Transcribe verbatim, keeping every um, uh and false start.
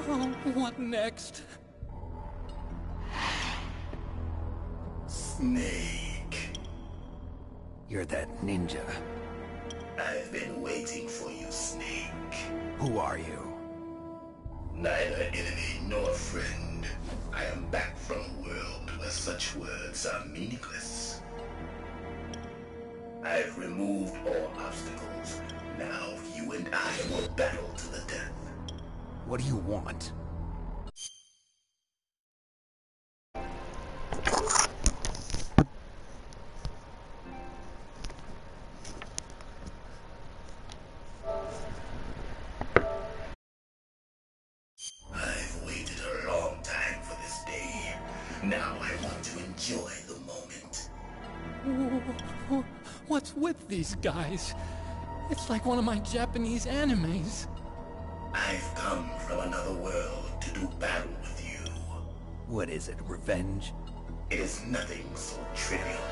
Oh, what next? Snake. You're that ninja. I've been waiting for you, Snake. Who are you? Neither enemy nor friend. I am back from a world where such words are meaningless. I've removed all obstacles. Now you and I will battle to the death. What do you want? I've waited a long time for this day. Now I want to enjoy the moment. What's with these guys? It's like one of my Japanese animes. I've come from another world to do battle with you. What is it, revenge? It is nothing so trivial